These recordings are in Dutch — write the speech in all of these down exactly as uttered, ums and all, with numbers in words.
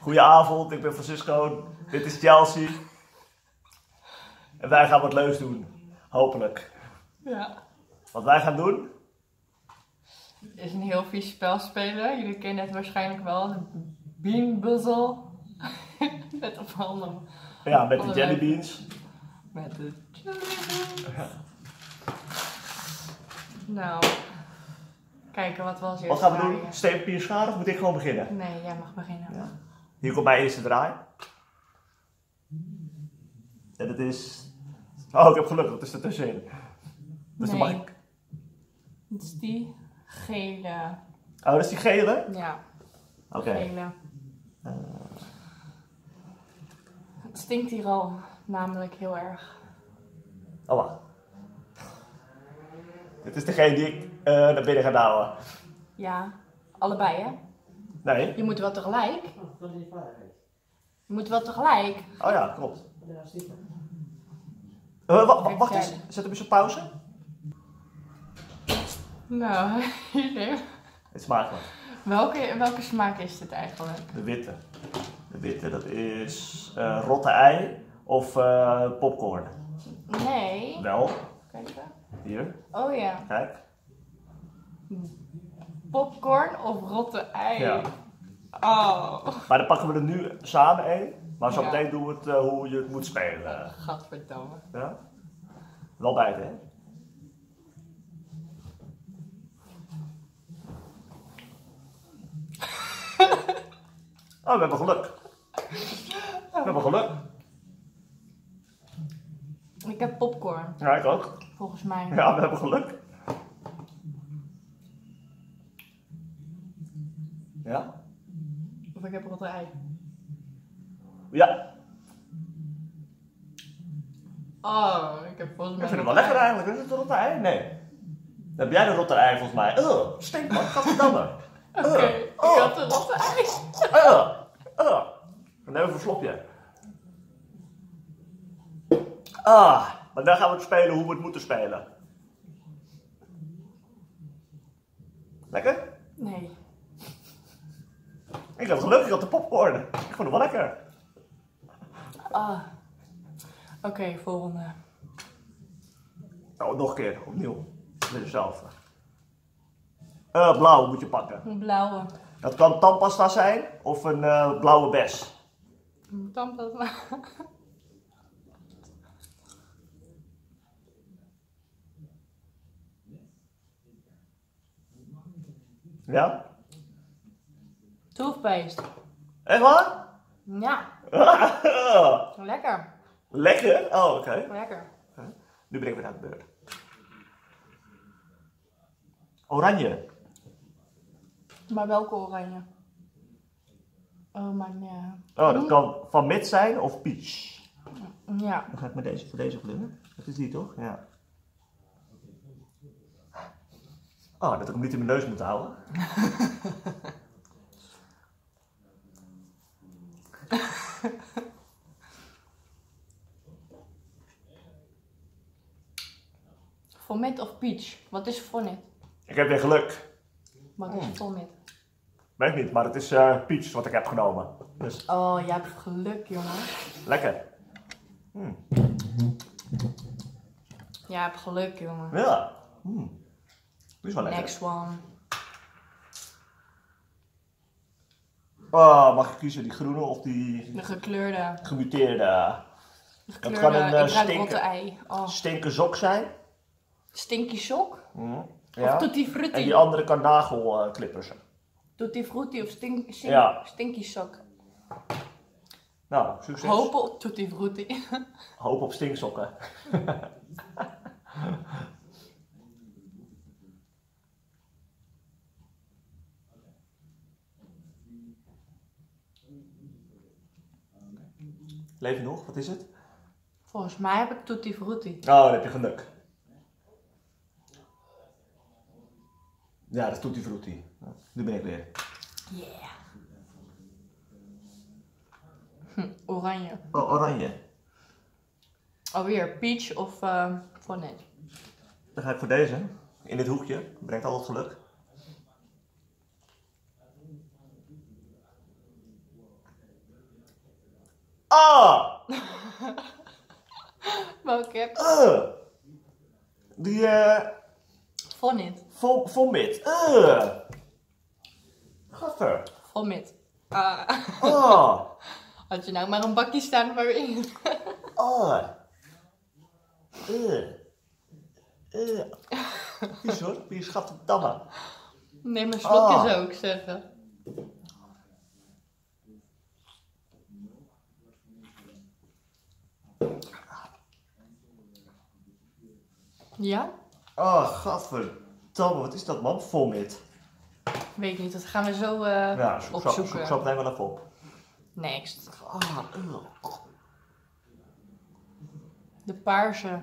Goedenavond, ik ben Francisco. Dit is Chelsea. En wij gaan wat leuks doen. Hopelijk. Ja. Wat wij gaan doen? Het is een heel vies spel spelen. Jullie kennen het waarschijnlijk wel. De Bean Puzzle. Met een handen. Ja, met de jellybeans. Met de jellybeans. Ja. Nou. Kijken wat we als eerste Wat gaan we draaien. doen? Steen, papier, schaar of moet ik gewoon beginnen? Nee, jij mag beginnen. Ja. Hier komt mijn eerste draai. En het is... Oh, ik heb geluk, dat is er tussenin. Dus nee. dan mag ik... Het is die gele. Oh, dat is die gele? Ja. Oké. Okay. Gele. Uh... Het stinkt hier al namelijk heel erg. Oh, wacht. Dit is degene die ik uh, naar binnen ga douwen. Ja, allebei hè? Nee. Je moet wel tegelijk. Je moet wel tegelijk. Oh ja, klopt. Uh, wacht, wacht eens, zet hem eens op pauze. Nou, hier. Het smaakt wat. Welke, welke smaak is dit eigenlijk? De witte. De witte, dat is uh, rotte ei of uh, popcorn. Nee. Wel. Kijk eens. Hier. Oh ja. Kijk. Popcorn of rotte ei? Ja. Oh. Maar dan pakken we er nu samen één. Maar zo meteen ja. doen we het uh, hoe je het moet spelen. Gadverdamme. Ja? Wel bijten, hè? Oh, we hebben geluk. We hebben geluk. Ik heb popcorn. Ja, ik ook. Volgens mij. Ja, we hebben geluk. Ja? Of ik heb rotte ei. Ja. Oh, ik heb volgens mij. Ik vind het wel lekker eigenlijk. Is het een rotte ei? Nee. Dan heb jij de rotte ei volgens mij. Uh, stinkt man, gadverdamme. Oké, okay, uh, ik uh. had een rotte ei. Uh, uh. Dan neem even een slopje. Ah, maar dan gaan we het spelen hoe we het moeten spelen. Lekker? Nee. Ik heb gelukkig op de popcorn. Ik vond het wel lekker. Ah. Oké, okay, volgende. Oh, nog een keer, opnieuw. Met jezelf. Uh, blauw moet je pakken. Een blauwe. Dat kan tandpasta zijn of een uh, blauwe bes. Een tandpasta. Ja? Toothpaste. Echt waar? Ja. Lekker. Lekker? Oh, oké. Okay. Lekker. Okay. Nu ben ik weer aan de beurt. Oranje. Maar welke oranje? Oh, maar nee. Oh, dat kan van mid zijn of peach. Ja. Dan ga ik met deze voor deze kleuren. Dat is die toch? Ja. Oh, dat ik hem niet in mijn neus moet houden. Vomit of peach? Wat is vomit? Ik heb weer geluk. Wat is vomit? Weet ik niet, maar het is uh, peach wat ik heb genomen. Dus... Oh, jij hebt geluk, jongen. Lekker. Mm. Jij hebt geluk, jongen. Ja. Mm. Die is wel lekker. Next one. Oh, mag ik kiezen die groene of die... De gekleurde. Gemuteerde. De gekleurde, het kan een uh, ik ruik stinken, rotte ei. Oh. stinken sok zijn. Stinky sok? Mm. Ja. Of tutti frutti? En die andere kan nagelklippers. Uh, tutti frutti of stink, stink, ja. stinky sok? Nou, succes. Hopen op tutti frutti. Hoop op stinksokken. Leef je nog? Wat is het? Volgens mij heb ik tutti frutti. Oh, dan heb je geluk. Ja, dat is tutti frutti. Nu ben ik weer. Yeah. Hm, oranje. Oh, oranje. Alweer peach of uh, vomit. Dan ga ik voor deze. In dit hoekje. Brengt altijd geluk. Ah! Welke heb je? Uh. Die, eh... Vomit. Vom, vomit. Uh. Gadver. Vomit. Ah. Ah. Had je nou maar een bakje staan waarin? Ah. Uh. Uh. Vies hoor, wie schat het dammen. Neem een slokje Ah. zou ik zeggen. Ja? Ah, gadverdamme, wat is dat man? Vomit. Weet ik niet, dat gaan we zo uh, Ja, zoek zo, opzoeken. zoek zo meteen wel even op. Next. Ah, uh. De paarse.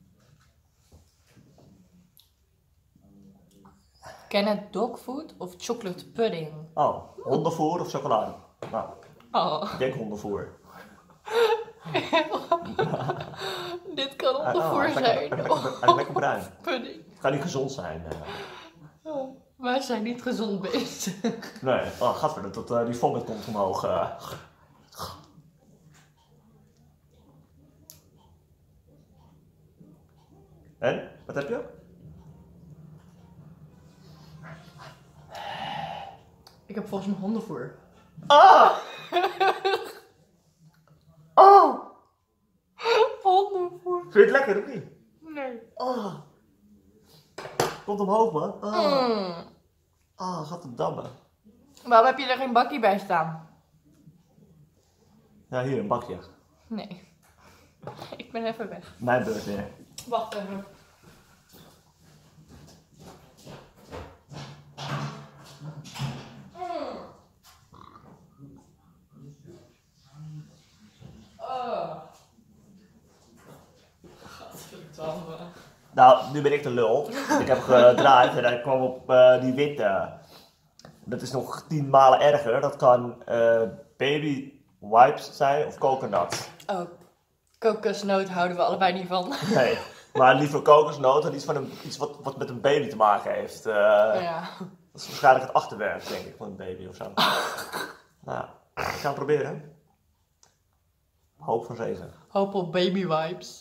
Ken het dogfood of chocolate pudding? Oh, hondenvoer of chocolade? Nou, Oh, ik denk hondenvoer. dit kan Ah, ondervoer hij is zijn. lekker- hij is lekker- hij is lekker bruin. Pudding. Het kan niet gezond zijn. eh. Oh, wij zijn niet gezond bezig. Nee, oh, gadver, dat uh, die vomit komt omhoog. Uh. En, wat heb je? Ik heb volgens mij hondenvoer. Ah! Oh! Hondenvoer? Vind je het lekker of niet? Nee. Oh. Komt omhoog man. Ah, Mm. ah gaat het dammen. Waarom heb je er geen bakje bij staan? Ja, hier een bakje. Nee. Ik ben even weg. Mijn beurt weer. Wacht even. Oh. Gadverdamme. Nou, nu ben ik de lul. Ik heb gedraaid en hij kwam op uh, die witte. Dat is nog tien malen erger. Dat kan uh, baby wipes zijn of coconut. Oh, kokosnoot houden we allebei niet van. Nee, maar liever kokosnoot dan iets, van een, iets wat, wat met een baby te maken heeft. Uh, Ja. Dat is waarschijnlijk het achterwerk, denk ik, van een baby of zo. Nou, ik ga het proberen. Hoop van zegen. Hoop op baby wipes.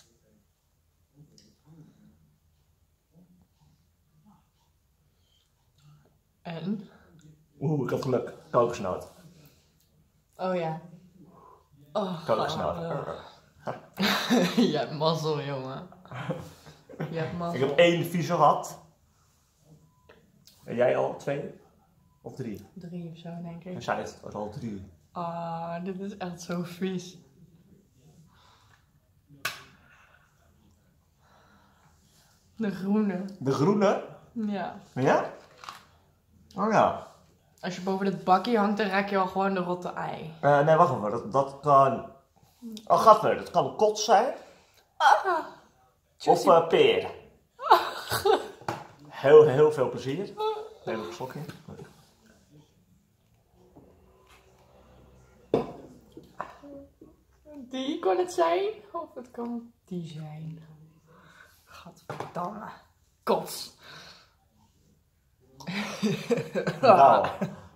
En? Oeh, ik heb geluk. Kokosnoot. Oh ja. Oh, Kokosnoot. Je hebt mazzel, jongen. Je hebt mazzel. Ik heb één vieze gehad. En jij al twee? Of drie? Drie of zo, denk En ik. zij het was al drie. Ah, dit is echt zo vies. De groene. De groene? Ja. Ja? Oh ja. Als je boven het bakje hangt, dan raak je al gewoon de rotte ei. Uh, nee, wacht even. Dat, dat kan... Oh, gadver. Dat kan kots zijn. Ah, Of uh, peer. Heel, heel veel plezier. Neem nog een slokje. Die kan het zijn, of het kan die zijn. Gadverdamme. Kots. Nou.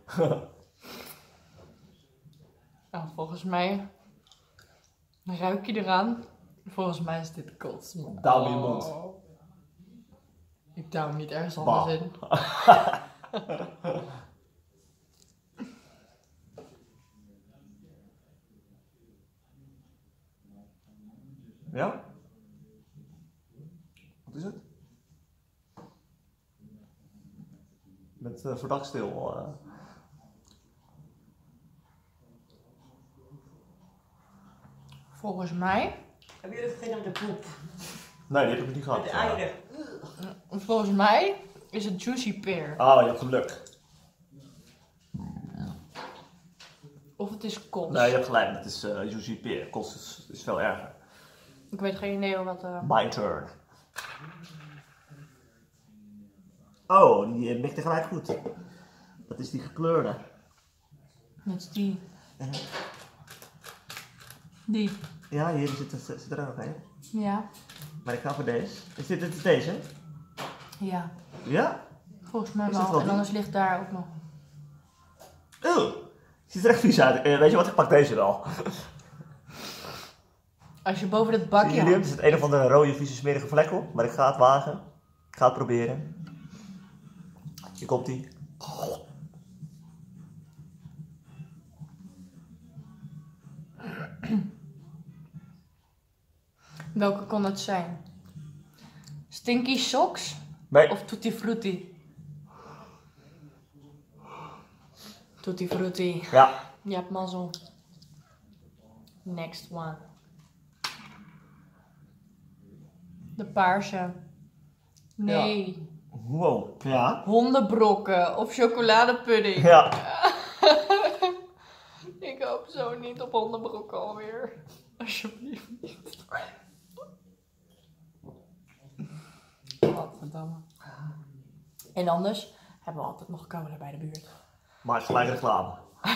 Nou, volgens mij ruik je eraan. Volgens mij is dit kots. Douw in je mond. Oh. Ik douw hem niet ergens Bah. anders in. Ja? Wat is het? Met uh, verdacht stil. Uh. Volgens mij. Heb je dat gegeten met de poep? Nee, die heb ik niet gehad. Met de eieren? Volgens mij is het juicy pear. Ah, je hebt geluk. Of het is kots. Nee, je hebt gelijk. Dat is uh, juicy pear. Kost is, is veel erger. Ik weet geen idee wat. Uh... My turn. Oh, die uh, mikte gelijk goed. Dat is die gekleurde. Dat is die. Die. Ja, hier zit, zit, zit er ook een. Ja. Maar ik ga voor deze. Is dit, dit is deze? Ja. Ja? Volgens mij Is dat wel. wel En die? anders ligt daar ook nog. Oeh, ziet er echt vies uit. Uh, weet je wat, ik pak deze wel. Als je boven het Zie bakje jullie hem? Er hangt. zit een of andere rode, vieze, smerige vlek op. Maar ik ga het wagen. Ik ga het proberen. Hier komt hij. Welke kon het zijn? Stinky Socks Nee. of Tutti Frutti? Tutti Frutti. Ja. Je hebt mazzel. Next one. De paarse. Nee. Wow. Ja. Hondenbrokken of chocoladepudding. Ja. Ik hoop zo niet op hondenbrokken alweer. Alsjeblieft niet. Godverdamme. En anders hebben we altijd nog cola bij de buurt. Maar gelijk reclame.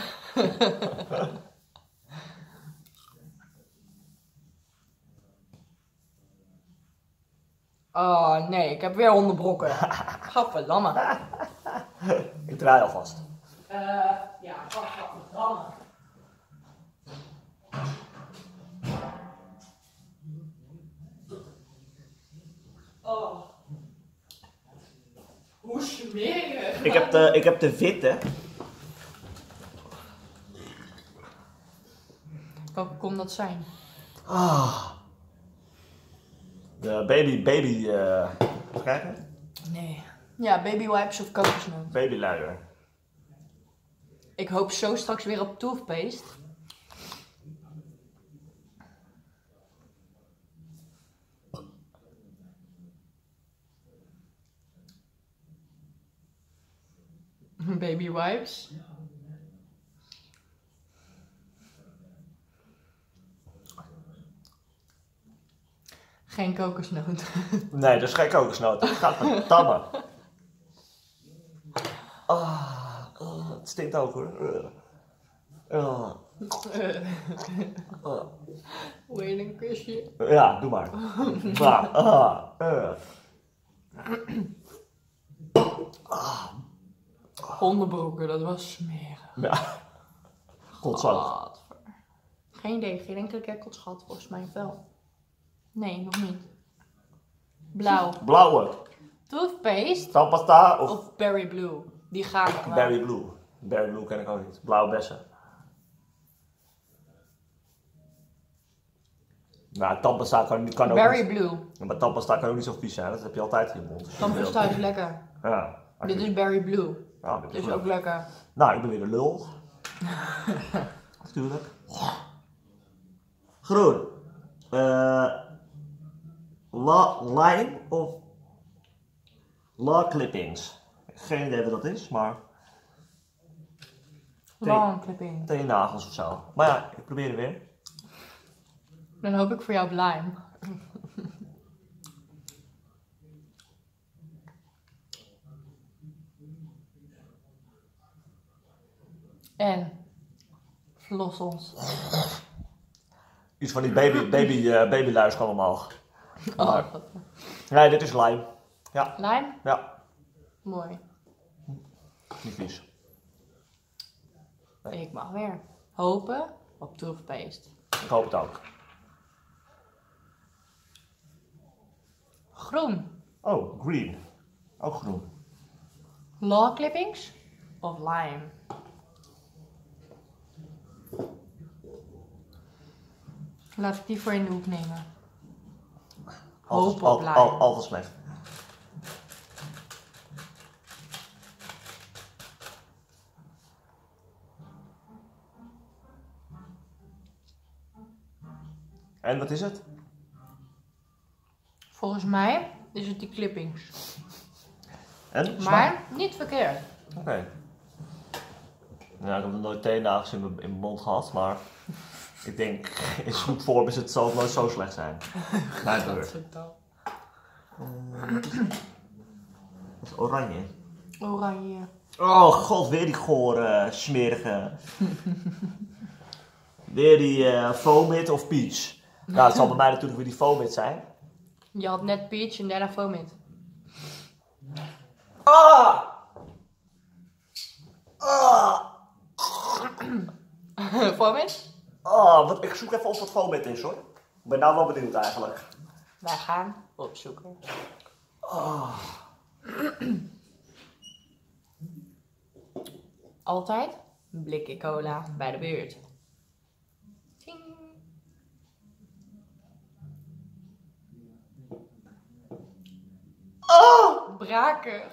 Oh nee, ik heb weer hondenbrokken. Gadverdamme. Ik draai alvast. Eh, ja, gadverdamme. Oh. Hoe smerig. Ik heb de, ik heb de witte. Welke kon dat zijn? Ah. De baby, baby, eh even kijken. Nee. Ja, baby wipes of kokosnoot. Babyluier. Ik hoop zo straks weer op toothpaste. Baby wipes. Geen kokosnoot. Nee, dat is geen kokosnoot. Dat gaat met tabben. Ah, oh, het stinkt ook hoor. Uh. Uh. Wil je een kusje? Ja, doe maar. Ah, ah, uh. Hondenbroeken, dat was smerig. Ja. Godzang. Gadver. Geen idee, geen enkele kekkels gehad volgens mij wel. Nee, nog niet. Blauw. Blauwe. Toothpaste Tandpasta of of berry blue? Die gaan nog wel. berry blue. Berry blue ken ik ook niet. Blauwe bessen. Nou, tandpasta kan, kan ook Berry niet. blue. Maar tandpasta kan ook niet zo vies zijn. Dat heb je altijd in je mond. Tandpasta is lekker. Ja. Dit is berry blue. Ja, dit Dit is is ook leuk. lekker. Nou, ik ben weer de lul. Natuurlijk. Groen. Eh la line of la clippings. Geen idee wat dat is, maar Long clipping. teennagels of zo. Maar ja, ik probeer het weer. Dan hoop ik voor jou op lime. En flossels. Iets van die baby, baby, uh, babyluis kwam omhoog. Oh, wat- Nee, dit is lime. Ja, lime? ja, Mooi. niet vies. Nee. Ik mag weer. Hopen op toothpaste. Ik hoop het ook. Groen. Oh, green. Ook groen. Law clippings of lime? Laat ik die voor in de hoek nemen. Altijd, Hoop op al, lime. al, altijd slecht. En wat is het? Volgens mij is het die clippings. En? Maar niet verkeerd. Oké. Okay. Nou, ik heb nog nooit teennagels in mijn, in mijn mond gehad, maar ik denk, in snoepvorm is het zal het nooit zo slecht zijn. Mijn beurt. Uh, dat is oranje. Oranje. Oh god, weer die gore, smerige. Weer die uh, Fomit of Peach. Nou, het zal bij mij natuurlijk weer die Fomit zijn. Je had net peach en daarna Fomit. Ah! Ah! Fomit? Ah, wat, ik zoek even op wat Fomit is hoor. Ik ben nou wel benieuwd eigenlijk. Wij gaan opzoeken. Oh. Altijd een blikje cola bij de buurt. Ting. Oh. Braken.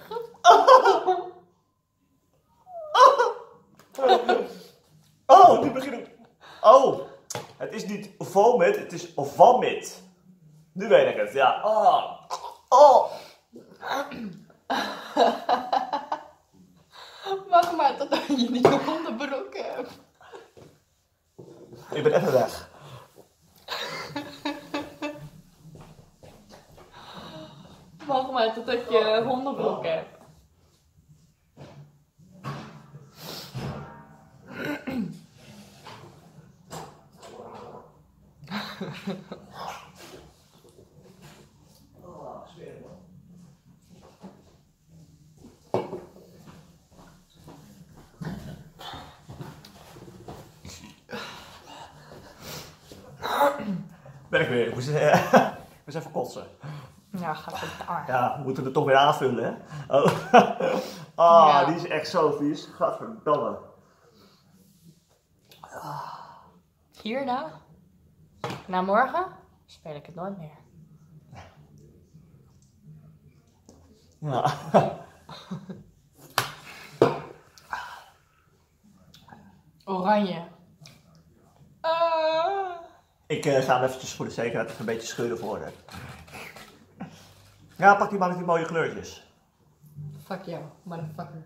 Oh, nu begin ik. Oh, het is niet vomit, het is vomit. Nu weet ik het, ja. Oh. Oh. Wacht maar totdat je die hondenbroek hebt. Ik ben even weg. Wacht maar totdat je hondenbroek hebt. Ben ik weer. Ik moest, uh, ik moest even kotsen. Ja, gaat het daar. Ja, we moeten het toch weer aanvullen, hè? Oh, oh Ja. Die is echt zo vies. Gadverdamme. Hierna, na morgen, speel ik het nooit meer. Ja. Oranje. Ah. Ik uh, ga hem eventjes voor de zekerheid even een beetje scheuren voor haar. Ja, pak die maar met die mooie kleurtjes. Fuck jou, motherfucker.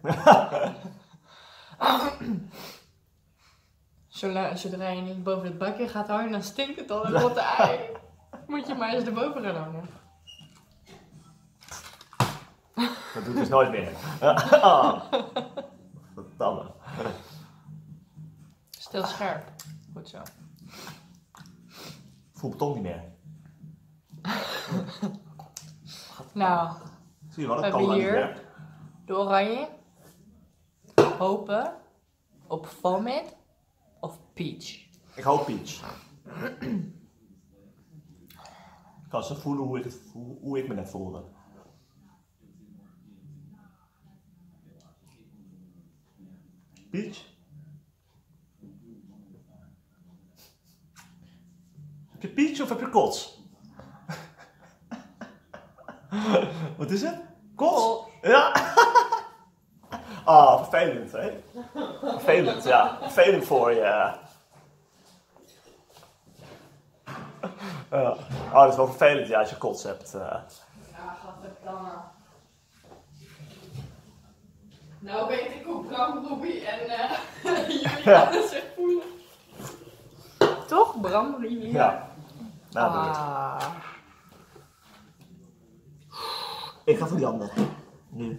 Zodra, zodra je niet boven het bakje gaat hangen, dan stinkt het al een rotte ei. Moet je maar eens erboven gaan hangen. Dat doe ik dus nooit meer. Oh. Verdamme. Stil scherp. Goed zo. Ik voel mijn tong niet meer. Nou, Zie je wel, We dat hebben kan niet hier- werkt. de oranje. Hopen op vomit of peach. Ik hoop Peach. Ik kan zo voelen hoe ik, het, hoe, hoe ik me net voelde. Peach? Heb je Peach of heb je kots? Wat is het? Kots? Kots. Ja. Ah, vervelend, hè? Vervelend, ja. Vervelend voor je. Ja. Oh, dat is wel vervelend, ja, als je kots hebt. Uh. Ja, gadverdamme. Nou weet ik hoe Bram, Ruby en uh, Julia zich voelen. Toch? Bram, Ruby? Ja. Nou, doe het. Ah. Ik ga voor die andere. Nu.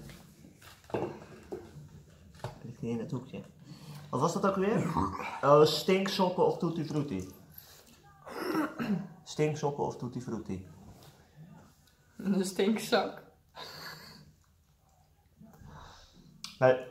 Ligt hier in het hoekje. Wat was dat ook weer? Uh, stinksokken of tutti frutti? Stinksokken of tutti frutti? Een stinkzak. Nee.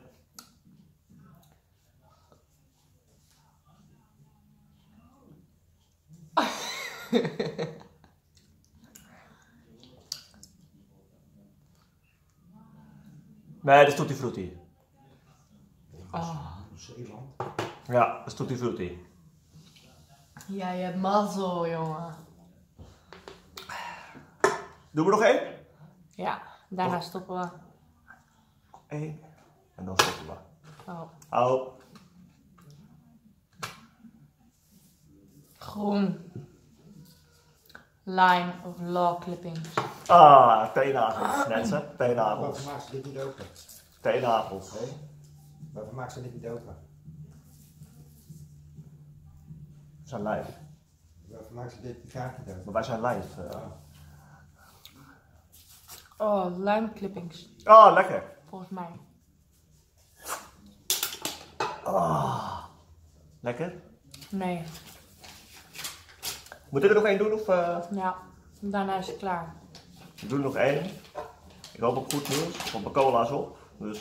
Nee, dat is tutti frutti. Oh. Zeeland. Ja, dat is tutti frutti. Ja, je hebt mazzel, jongen. Doen we nog één? Ja, daarna stoppen we. Eén. En dan stoppen we. Oh. Hou. Groen. Lime of law clippings. Ah, teennagels. Net hè? Teennagels. Waarvoor maakt ze dit niet open? Teennagels. Hé? Waarvoor maakt ze dit niet open? We zijn live. Waarvoor maakt ze dit die kaart niet open? Maar wij zijn live. Uh. Oh, lime clippings. Oh, lekker. Volgens mij. Oh. Lekker. Nee. Moet ik er nog één doen of? Uh... Ja, daarna is het klaar. Ik doe er nog één. Ik hoop op goed nieuws, want mijn cola is op. Dus.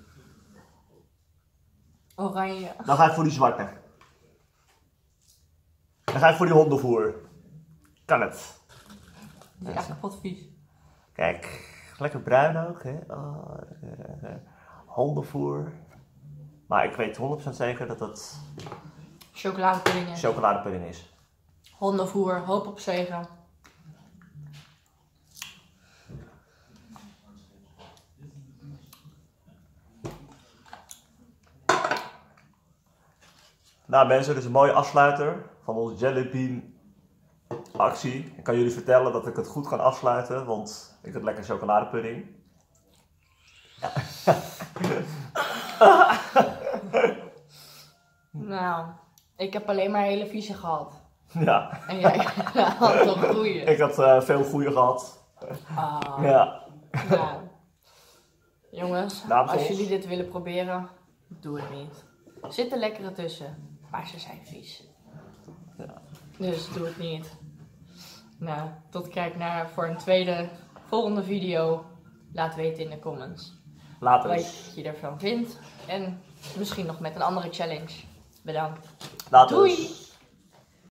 Oranje. Dan ga ik voor die zwarte. Dan ga ik voor die hondenvoer. Kan het. Die is echt kapot vies. Kijk, lekker bruin ook. Hè? Oh, uh, uh, hondenvoer. Maar ik weet honderd procent zeker dat het Chocoladepudding is. chocoladepudding is. Hondenvoer, hoop op zegen. Nou mensen, dit is een mooie afsluiter van onze Jellybean actie. Ik kan jullie vertellen dat ik het goed kan afsluiten, want ik heb lekker chocoladepudding. Ja. Nou, ik heb alleen maar hele vieze gehad. Ja. En jij had toch goeie. Ik had uh, veel goede gehad. Ah, Ja. nou. Jongens, Dames, als ons. jullie dit willen proberen, doe het niet. Er zitten lekkere tussen, maar ze zijn vies. Ja. Dus doe het niet. Nou, tot kijk naar voor een tweede, volgende video. Laat weten in de comments Later. wat je ervan vindt. En misschien nog met een andere challenge. Bedankt. Later. Doei!